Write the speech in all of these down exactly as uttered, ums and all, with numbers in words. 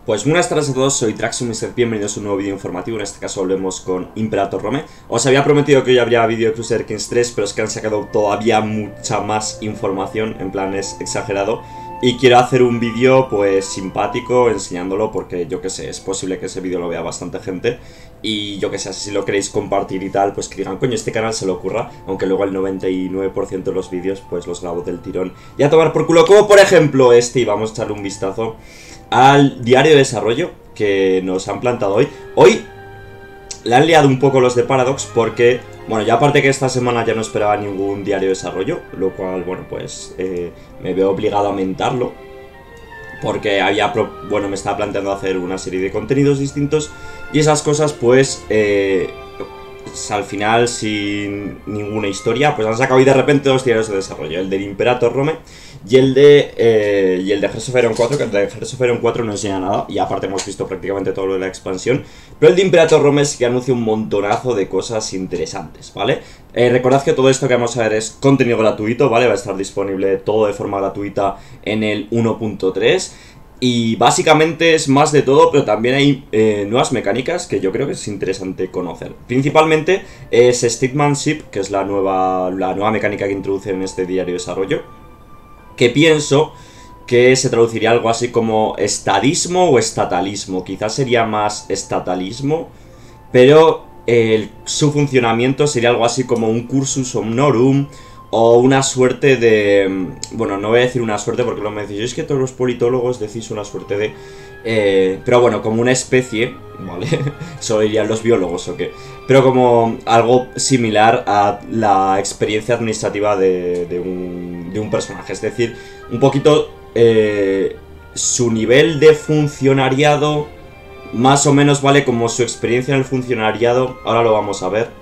Pues buenas tardes a todos, soy Traxxon, bienvenidos a un nuevo vídeo informativo. En este caso volvemos con Imperator Rome. Os había prometido que hoy habría vídeo de Crusader Kings tres, pero es que han sacado todavía mucha más información, en plan es exagerado. Y quiero hacer un vídeo pues simpático enseñándolo porque yo que sé, es posible que ese vídeo lo vea bastante gente. Y yo que sé, si lo queréis compartir y tal, pues que digan, coño, este canal se le ocurra. Aunque luego el noventa y nueve por ciento de los vídeos pues los grabo del tirón y a tomar por culo, como por ejemplo este. Y vamos a echarle un vistazo al diario de desarrollo que nos han plantado hoy. Hoy le han liado un poco los de Paradox porque, bueno, ya aparte que esta semana ya no esperaba ningún diario de desarrollo, lo cual, bueno, pues eh, me veo obligado a mentarlo porque había, pro bueno, me estaba planteando hacer una serie de contenidos distintos y esas cosas, pues, eh, al final, sin ninguna historia, pues han sacado hoy de repente dos diarios de desarrollo, el del Imperator Rome y el de eh, y el de Hearts of Iron cuatro, que el de Hearts of Iron cuatro no enseña nada, y aparte hemos visto prácticamente todo lo de la expansión, pero el de Imperator Rome sí que anuncia un montonazo de cosas interesantes, ¿vale? Eh, recordad que todo esto que vamos a ver es contenido gratuito, ¿vale? Va a estar disponible todo de forma gratuita en el uno punto tres. Y básicamente es más de todo, pero también hay eh, nuevas mecánicas que yo creo que es interesante conocer. Principalmente es Statesmanship, que es la nueva, la nueva mecánica que introducen en este diario de desarrollo, que pienso que se traduciría algo así como estadismo o estatalismo. Quizás sería más estatalismo, pero el, su funcionamiento sería algo así como un cursus honorum o una suerte de... Bueno, no voy a decir una suerte porque lo me decís, es que todos los politólogos decís una suerte de... Eh, pero bueno, como una especie, ¿vale? Eso dirían los biólogos o qué. Pero como algo similar a la experiencia administrativa de, de, un, de un personaje. Es decir, un poquito eh, su nivel de funcionariado más o menos vale como su experiencia en el funcionariado. Ahora lo vamos a ver,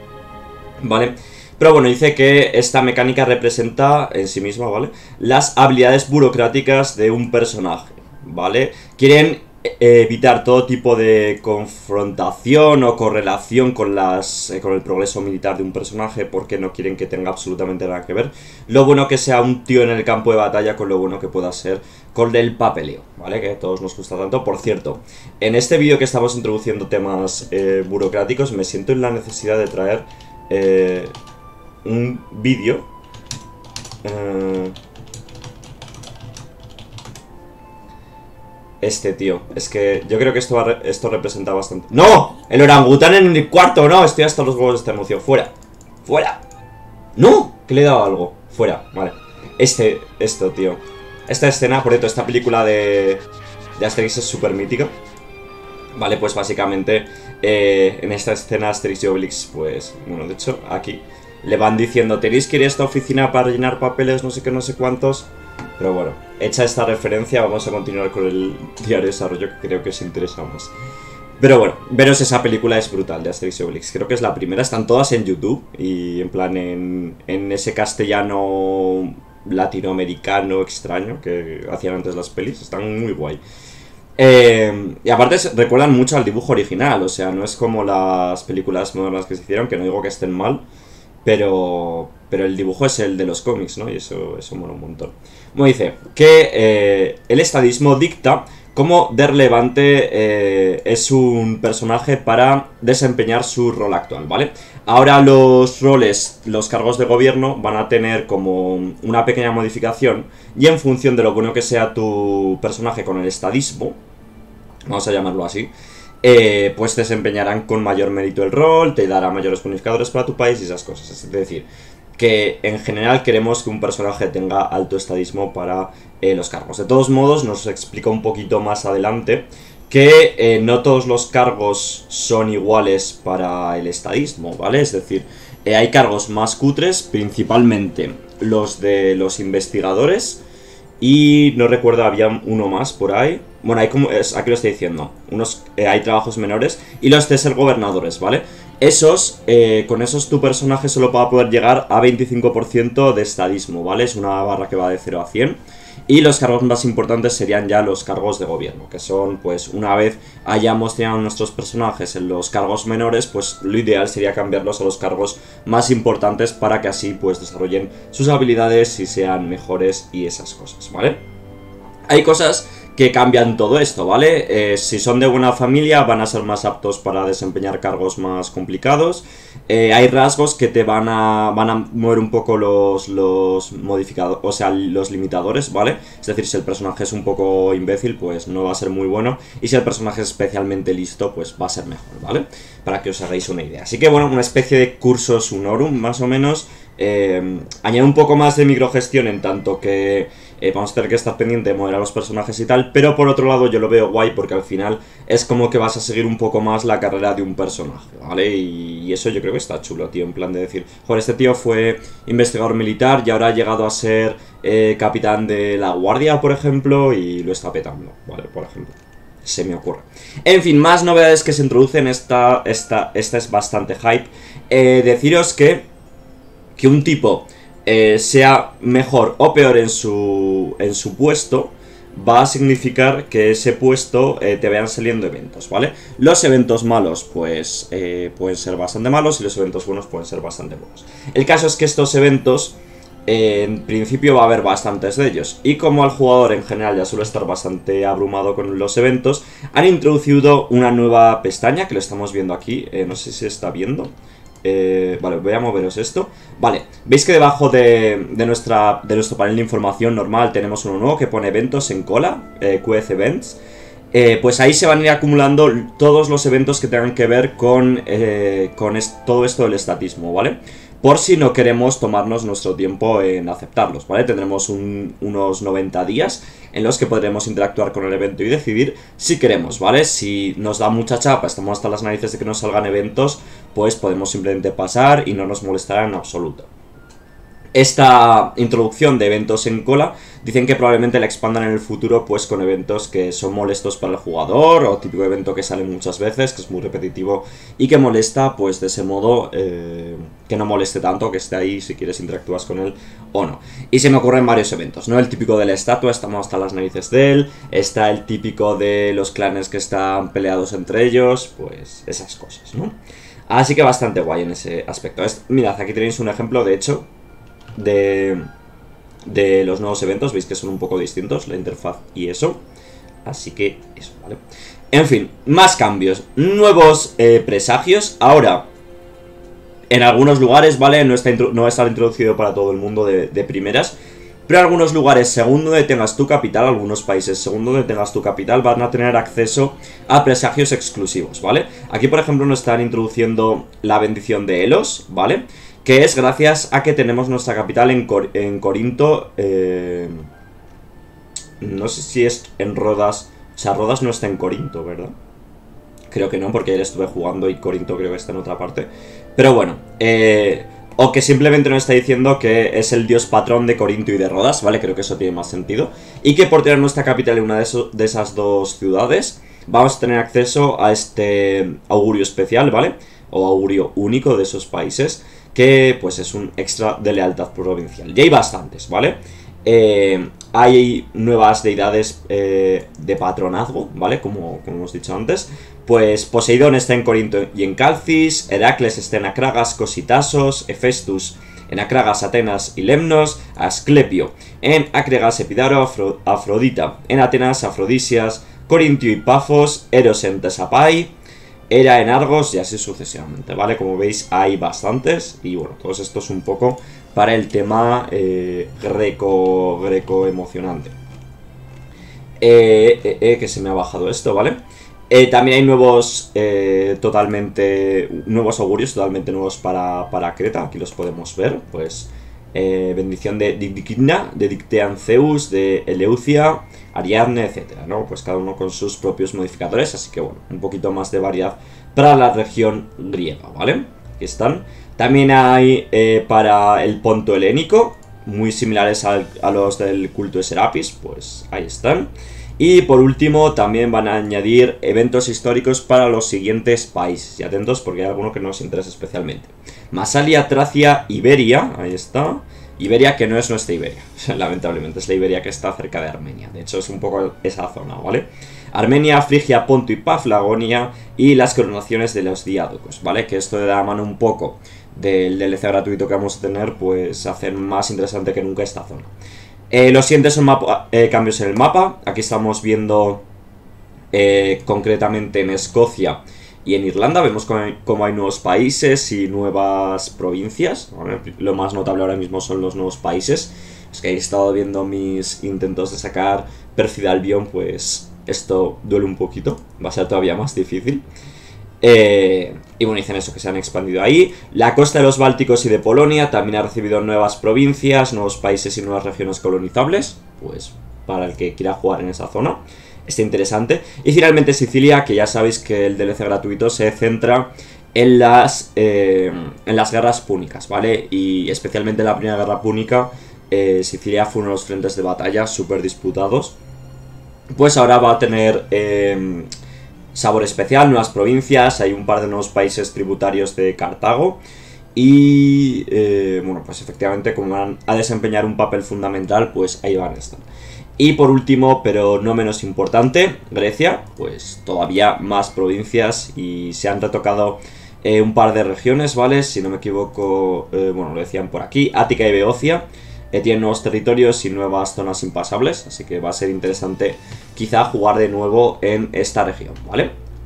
¿vale? Pero bueno, dice que esta mecánica representa en sí misma, ¿vale?, las habilidades burocráticas de un personaje, ¿vale? Quieren eh, evitar todo tipo de confrontación o correlación con, las, eh, con el progreso militar de un personaje porque no quieren que tenga absolutamente nada que ver. Lo bueno que sea un tío en el campo de batalla con lo bueno que pueda ser con el papeleo, ¿vale? Que a todos nos gusta tanto. Por cierto, en este vídeo que estamos introduciendo temas eh, burocráticos, me siento en la necesidad de traer... Eh, un vídeo uh, este tío, es que yo creo que esto, va esto representa bastante. ¡No! El orangután en el cuarto, no, estoy hasta los huevos de esta emoción. Fuera, fuera. ¡No! Que le he dado algo, fuera, vale. Este, esto, tío, esta escena, por cierto, esta película de, de Asterix es súper mítica. Vale, pues básicamente eh, en esta escena Asterix y Obelix, pues, bueno, de hecho, aquí le van diciendo, tenéis que ir a esta oficina para rellenar papeles, no sé qué, no sé cuántos. Pero bueno, hecha esta referencia, vamos a continuar con el diario de desarrollo, que creo que os interesa más. Pero bueno, veros esa película, es brutal, de Asterix y Obelix. Creo que es la primera, están todas en YouTube. Y en plan, en, en ese castellano latinoamericano extraño que hacían antes las pelis. Están muy guay. Eh, y aparte recuerdan mucho al dibujo original, o sea, no es como las películas modernas que se hicieron, que no digo que estén mal, pero, pero el dibujo es el de los cómics, ¿no? Y eso, eso mola un montón. Como dice, que eh, el estadismo dicta cómo de relevante eh, es un personaje para desempeñar su rol actual, ¿vale? Ahora los roles, los cargos de gobierno van a tener como una pequeña modificación y en función de lo bueno que sea tu personaje con el estadismo, vamos a llamarlo así, eh, pues desempeñarán con mayor mérito el rol, te dará mayores bonificadores para tu país y esas cosas. Es decir, que en general queremos que un personaje tenga alto estadismo para eh, los cargos. De todos modos, nos explica un poquito más adelante que eh, no todos los cargos son iguales para el estadismo, ¿vale? Es decir, eh, hay cargos más cutres, principalmente los de los investigadores, y no recuerdo, había uno más por ahí. Bueno, hay como, es, aquí lo estoy diciendo, unos, eh, hay trabajos menores, y los de ser gobernadores, ¿vale? Esos, eh, con esos tu personaje solo va a poder llegar a veinticinco por ciento de estadismo, ¿vale? Es una barra que va de cero a cien. Y los cargos más importantes serían ya los cargos de gobierno, que son, pues, una vez hayamos tenido nuestros personajes en los cargos menores, pues lo ideal sería cambiarlos a los cargos más importantes para que así, pues, desarrollen sus habilidades y sean mejores y esas cosas, ¿vale? Hay cosas que cambian todo esto, ¿vale? Eh, si son de buena familia van a ser más aptos para desempeñar cargos más complicados. Eh, hay rasgos que te van a van a mover un poco los, los modificadores, o sea, los limitadores, ¿vale? Es decir, si el personaje es un poco imbécil, pues no va a ser muy bueno. Y si el personaje es especialmente listo, pues va a ser mejor, ¿vale? Para que os hagáis una idea. Así que bueno, una especie de cursus honorum, más o menos. Eh, añade un poco más de microgestión en tanto que eh, vamos a tener que estar pendiente de mover a los personajes y tal, pero por otro lado yo lo veo guay porque al final es como que vas a seguir un poco más la carrera de un personaje, ¿vale? Y, y eso yo creo que está chulo, tío, en plan de decir, joder, este tío fue investigador militar y ahora ha llegado a ser eh, capitán de la guardia, por ejemplo, y lo está petando, ¿vale? Por ejemplo. Se me ocurre. En fin, más novedades que se introducen, esta, esta, esta es bastante hype. Eh, deciros que que un tipo eh, sea mejor o peor en su, en su puesto va a significar que ese puesto eh, te vayan saliendo eventos, ¿vale? Los eventos malos pues eh, pueden ser bastante malos y los eventos buenos pueden ser bastante buenos. El caso es que estos eventos eh, en principio va a haber bastantes de ellos y como el jugador en general ya suele estar bastante abrumado con los eventos, han introducido una nueva pestaña que lo estamos viendo aquí, eh, no sé si se está viendo. Eh, vale, voy a moveros esto. Vale, veis que debajo de, de, nuestra, de nuestro panel de información normal tenemos uno nuevo que pone eventos en cola, eh, Q F Events. eh, Pues ahí se van a ir acumulando todos los eventos que tengan que ver con, eh, con es, todo esto del estatismo, ¿vale? Por si no queremos tomarnos nuestro tiempo en aceptarlos, ¿vale? Tendremos un, unos noventa días en los que podremos interactuar con el evento y decidir si queremos, ¿vale? Si nos da mucha chapa, estamos hasta las narices de que nos salgan eventos, pues podemos simplemente pasar y no nos molestará en absoluto. Esta introducción de eventos en cola dicen que probablemente la expandan en el futuro pues con eventos que son molestos para el jugador o típico evento que sale muchas veces, que es muy repetitivo y que molesta pues de ese modo eh, que no moleste tanto, que esté ahí si quieres interactúas con él o no. Y se me ocurren varios eventos, ¿no? El típico de la estatua, estamos hasta las narices de él, está el típico de los clanes que están peleados entre ellos, pues esas cosas, ¿no? Así que bastante guay en ese aspecto. Es, mirad, aquí tenéis un ejemplo de hecho De, de los nuevos eventos. Veis que son un poco distintos la interfaz y eso. Así que eso, ¿vale? En fin, más cambios. Nuevos eh, presagios. Ahora, en algunos lugares, ¿vale? No, está no va a estar introducido para todo el mundo de, de primeras. Pero en algunos lugares, según donde tengas tu capital, algunos países, según donde tengas tu capital, van a tener acceso a presagios exclusivos, ¿vale? Aquí, por ejemplo, nos están introduciendo la bendición de Elos, ¿vale? Que es gracias a que tenemos nuestra capital en, Cor en Corinto. eh, No sé si es en Rodas. O sea, Rodas no está en Corinto, ¿verdad? Creo que no, porque ayer estuve jugando y Corinto creo que está en otra parte. Pero bueno, eh, o que simplemente nos está diciendo que es el dios patrón de Corinto y de Rodas, ¿vale? Creo que eso tiene más sentido. Y que por tener nuestra capital en una de, eso, de esas dos ciudades, vamos a tener acceso a este augurio especial, ¿vale? O augurio único de esos países, que pues es un extra de lealtad provincial. Y hay bastantes, ¿vale? Eh, hay nuevas deidades eh, de patronazgo, ¿vale? Como, como hemos dicho antes. Pues Poseidón está en Corinto y en Calcis, Heracles está en Acragas, Cositasos, Hefestus en Acragas, Atenas y Lemnos, Asclepio en Acregas, Epidaro, Afro Afrodita en Atenas, Afrodisias, Corintio y Pafos, Eros en Tesapai, Hera en Argos y así sucesivamente, ¿vale? Como veis hay bastantes y bueno, todos estos un poco para el tema eh, greco, greco emocionante. Eh, eh, eh, que se me ha bajado esto, ¿vale? Eh, también hay nuevos, eh, totalmente, nuevos augurios totalmente nuevos para, para Creta, aquí los podemos ver, pues eh, bendición de Dictna, de Dictean Zeus, de Eleucia, Ariadne, etcétera, ¿no? Pues cada uno con sus propios modificadores, así que bueno, un poquito más de variedad para la región griega, ¿vale? Aquí están. También hay eh, para el Ponto helénico, muy similares al, a los del culto de Serapis, pues ahí están. Y por último también van a añadir eventos históricos para los siguientes países. Y atentos porque hay alguno que nos interesa especialmente. Masalia, Tracia, Iberia, ahí está. Iberia que no es nuestra Iberia, lamentablemente, es la Iberia que está cerca de Armenia. De hecho es un poco esa zona, ¿vale? Armenia, Frigia, Ponto y Paflagonia y las coronaciones de los diádocos, ¿vale? Que esto de la mano un poco del D L C gratuito que vamos a tener, pues hacen más interesante que nunca esta zona. Eh, los siguientes son mapa, eh, cambios en el mapa. Aquí estamos viendo eh, concretamente en Escocia y en Irlanda. Vemos cómo hay, cómo hay nuevos países y nuevas provincias. Bueno, lo más notable ahora mismo son los nuevos países. Es que he estado viendo mis intentos de sacar Percy de Albion, pues esto duele un poquito. Va a ser todavía más difícil. Eh, y bueno, dicen eso, que se han expandido ahí. La costa de los Bálticos y de Polonia también ha recibido nuevas provincias, nuevos países y nuevas regiones colonizables. Pues para el que quiera jugar en esa zona, está interesante. Y finalmente Sicilia, que ya sabéis que el D L C gratuito se centra en las, eh, en las guerras púnicas, ¿vale? Y especialmente en la primera guerra púnica, eh, Sicilia fue uno de los frentes de batalla súper disputados. Pues ahora va a tener... Eh, sabor especial, nuevas provincias, hay un par de nuevos países tributarios de Cartago y, eh, bueno, pues efectivamente como van a desempeñar un papel fundamental, pues ahí van a estar. Y por último, pero no menos importante, Grecia, pues todavía más provincias y se han retocado eh, un par de regiones, ¿vale? Si no me equivoco, eh, bueno, lo decían por aquí, Ática y Beocia. Eh, tienen nuevos territorios y nuevas zonas impasables, así que va a ser interesante quizá jugar de nuevo en esta región, ¿vale?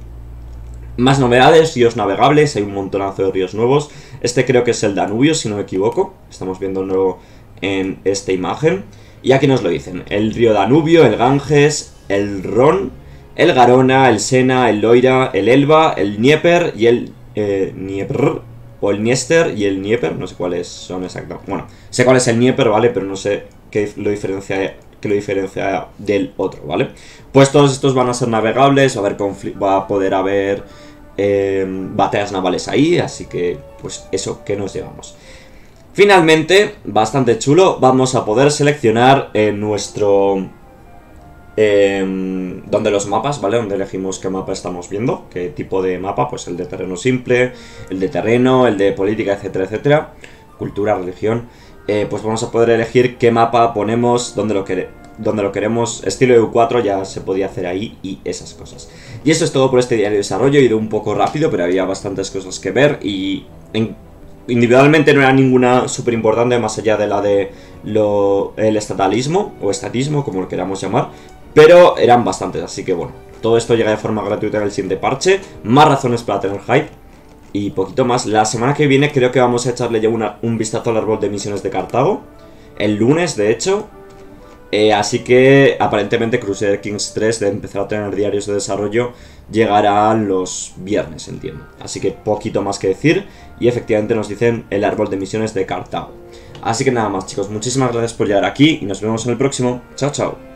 Más novedades, ríos navegables, hay un montonazo de ríos nuevos. Este creo que es el Danubio, si no me equivoco, estamos viendo nuevo en esta imagen. Y aquí nos lo dicen, el río Danubio, el Ganges, el Ron, el Garona, el Sena, el Loira, el Elba, el Dnieper y el eh, Dnieper... o el Dniester y el Dnieper, no sé cuáles son exactamente. Bueno, sé cuál es el Dnieper, ¿vale? Pero no sé qué lo diferencia, qué lo diferencia del otro, ¿vale? Pues todos estos van a ser navegables, va a, haber va a poder haber eh, batallas navales ahí, así que, pues eso que nos llevamos. Finalmente, bastante chulo, vamos a poder seleccionar en nuestro... Eh, donde los mapas, ¿vale? Donde elegimos qué mapa estamos viendo, qué tipo de mapa, pues el de terreno simple, el de terreno, el de política, etcétera, etcétera, cultura, religión, eh, pues vamos a poder elegir qué mapa ponemos, donde lo, quere donde lo queremos, estilo E U cuatro ya se podía hacer ahí y esas cosas. Y eso es todo por este diario de desarrollo, he ido un poco rápido, pero había bastantes cosas que ver y en individualmente no era ninguna súper importante más allá de la de lo, el estatalismo o estatismo, como lo queramos llamar. Pero eran bastantes, así que bueno, todo esto llega de forma gratuita en el siguiente parche. Más razones para tener hype y poquito más. La semana que viene creo que vamos a echarle ya una, un vistazo al árbol de misiones de Cartago. El lunes, de hecho. Eh, así que aparentemente Crusader Kings tres, de empezar a tener diarios de desarrollo, llegará los viernes, entiendo. Así que poquito más que decir. Y efectivamente nos dicen el árbol de misiones de Cartago. Así que nada más, chicos, muchísimas gracias por llegar aquí y nos vemos en el próximo. Chao, chao.